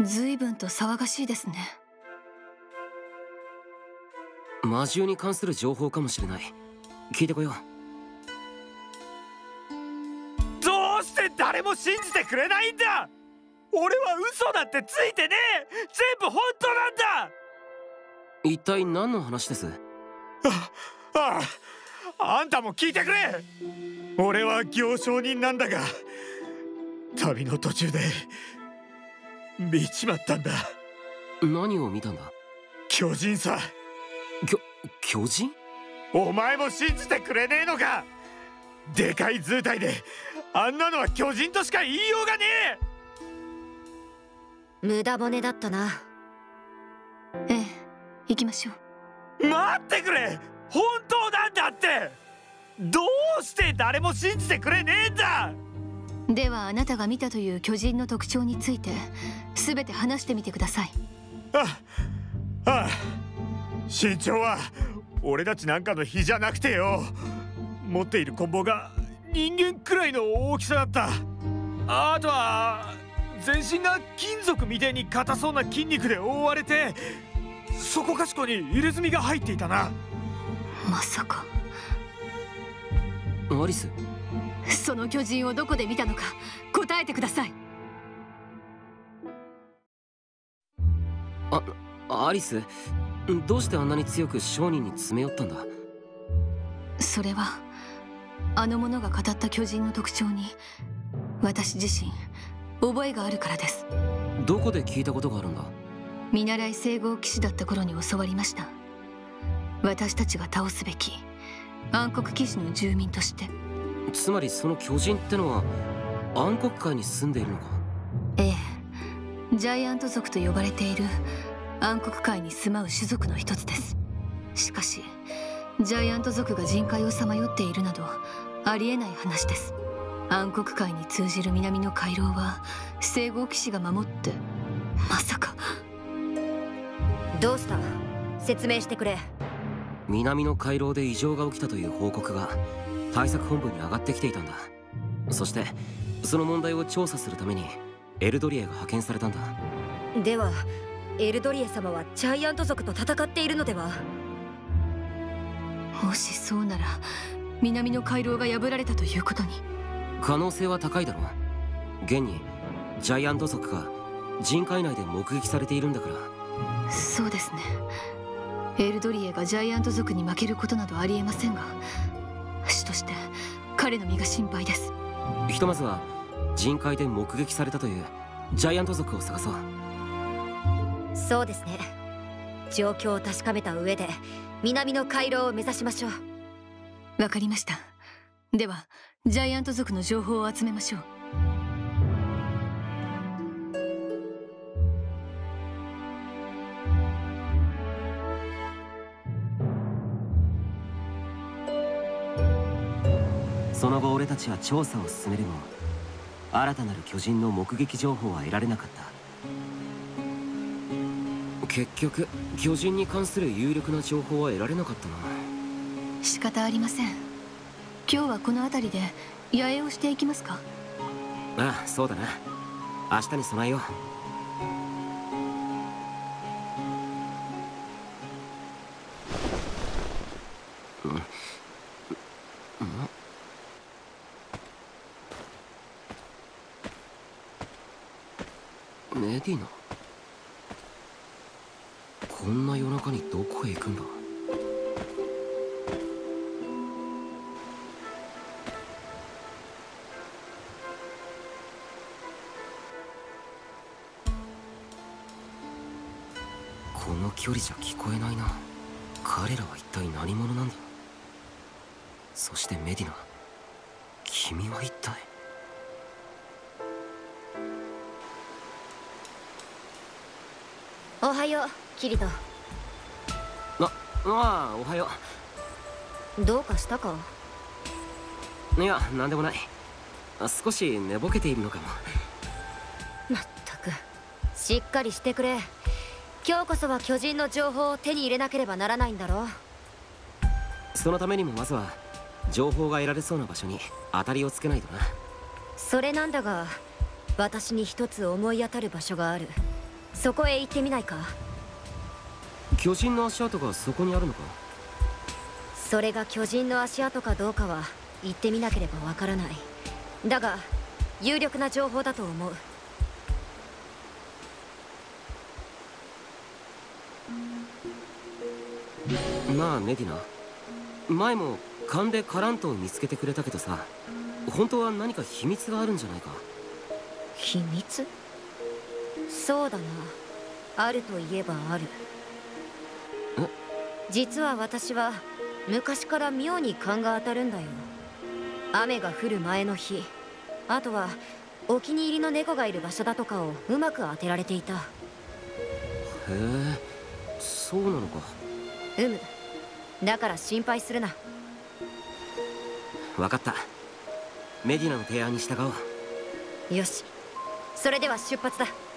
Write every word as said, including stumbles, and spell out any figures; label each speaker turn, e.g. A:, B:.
A: 随分と騒がしいですね。
B: 魔獣に関する情報かもしれない。聞いてこよう。
C: どうして誰も信じてくれないんだ。俺は嘘だってついてねえ。全部本当なんだ。
B: 一体何の話です？
C: あああ、あんたも聞いてくれ。俺は行商人なんだが、旅の途中で見ちまったんだ。
B: 何を見たんだ？
C: 巨人さ。
B: 巨巨人？
C: お前も信じてくれねえのか。でかい図体であんなのは巨人としか言いようがね
D: え。無駄骨だったな。
A: ええ、行きましょ
C: う。待ってくれ。本当なんだって。どうして誰も信じてくれねえんだ。
A: ではあなたが見たという巨人の特徴について全て話してみてください。
C: あああ、身長は俺たちなんかの比じゃなくてよ、持っている棍棒が人間くらいの大きさだった。あとは全身が金属みたいに硬そうな筋肉で覆われて、そこかしこに入れ墨が入っていたな。
A: まさか。
B: アリス、
A: その巨人をどこで見たのか答えてください。
B: あ、アリス、どうしてあんなに強く商人に詰め寄ったんだ？
A: それはあの者が語った巨人の特徴に私自身覚えがあるからです。
B: どこで聞いたことがあるんだ？
A: 見習い聖号騎士だった頃に教わりました。私たちが倒すべき暗黒騎士の住民として。
B: つまりその巨人ってのは暗黒界に住んでいるのか？
A: ええ、ジャイアント族と呼ばれている暗黒界に住まう種族の一つです。しかしジャイアント族が人海をさまよっているなどありえない話です。暗黒界に通じる南の回廊は聖号騎士が守って。まさか。
D: どうした？説明してくれ。
B: 南の回廊で異常が起きたという報告が対策本部に上がってきていたんだ。そしてその問題を調査するためにエルドリエが派遣されたんだ。
D: ではエルドリエ様はジャイアント族と戦っているのでは？
A: もしそうなら南の回廊が破られたということに。
B: 可能性は高いだろう。現にジャイアント族が人海内で目撃されているんだから。
A: そうですね。エルドリエがジャイアント族に負けることなどありえませんが、主として彼の身が心配です。
B: ひとまずは人海で目撃されたというジャイアント族を探そう。
D: そうですね。状況を確かめた上で南の回廊を目指しましょう。
A: わかりました。ではジャイアント族の情報を集めましょう。
B: その後俺たちは調査を進めるも新たなる巨人の目撃情報は得られなかった。結局巨人に関する有力な情報は得られなかったな。
A: 仕方ありません。今日はこの辺りで野営をしていきますか？
B: ああ、そうだな。明日に備えよう。メディナ、こんな夜中にどこへ行くんだ？この距離じゃ聞こえないな。彼らは一体何者なんだ？そしてメディナ、君は一体。
D: おはよう、キリト。
B: あ、ああ、おはよ
D: う。どうかしたか？
B: いや、なんでもない。少し寝ぼけているのかも。
D: まったく、しっかりしてくれ。今日こそは巨人の情報を手に入れなければならないんだろう。
B: そのためにもまずは情報が得られそうな場所に当たりをつけないとな。
D: それなんだが、私に一つ思い当たる場所がある。 そこへ行ってみないか？
B: 巨人の足跡がそこにあるのか？
D: それが巨人の足跡かどうかは行ってみなければわからない。だが有力な情報だと思う。
B: なあメディナ、前も勘でカラントを見つけてくれたけどさ、本当は何か秘密があるんじゃないか？
D: 秘密？そうだな、あるといえばある。
B: え？
D: 実は私は昔から妙に勘が当たるんだよ。雨が降る前の日、あとはお気に入りの猫がいる場所だとかをうまく当てられていた。へ
B: え、そうなのか。
D: うむ、だから心配するな。
B: 分かった、メディナの提案に従おう。
D: よし、それでは出発だ。